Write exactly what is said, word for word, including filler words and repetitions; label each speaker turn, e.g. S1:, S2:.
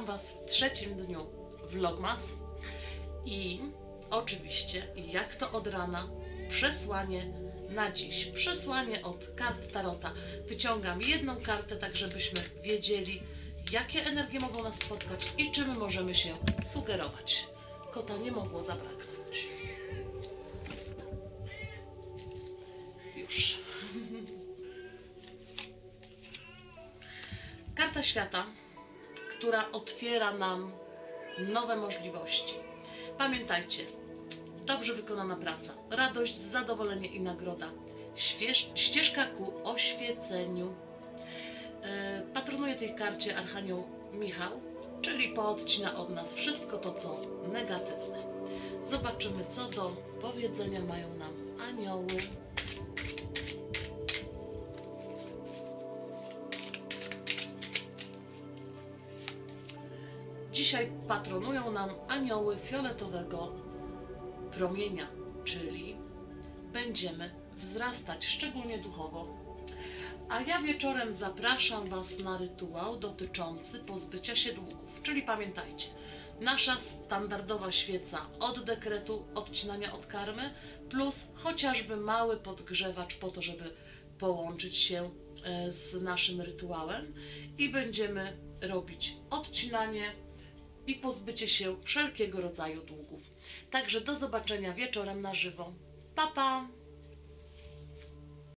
S1: Was w trzecim dniu Vlogmas i oczywiście, jak to od rana, przesłanie na dziś. Przesłanie od kart Tarota. Wyciągam jedną kartę, tak żebyśmy wiedzieli, jakie energie mogą nas spotkać i czym możemy się sugerować. Kota nie mogło zabraknąć. Już. Karta świata, która otwiera nam nowe możliwości. Pamiętajcie, dobrze wykonana praca, radość, zadowolenie i nagroda. Śwież, ścieżka ku oświeceniu. E, patronuje tej karcie Archanioł Michał, czyli poodcina od nas wszystko to, co negatywne. Zobaczymy, co do powiedzenia mają nam anioły. Dzisiaj patronują nam anioły fioletowego promienia, czyli będziemy wzrastać, szczególnie duchowo. A ja wieczorem zapraszam Was na rytuał dotyczący pozbycia się długów. Czyli pamiętajcie, nasza standardowa świeca od dekretu, odcinania od karmy, plus chociażby mały podgrzewacz po to, żeby połączyć się z naszym rytuałem i będziemy robić odcinanie i pozbycie się wszelkiego rodzaju długów. Także do zobaczenia wieczorem na żywo. Pa, pa!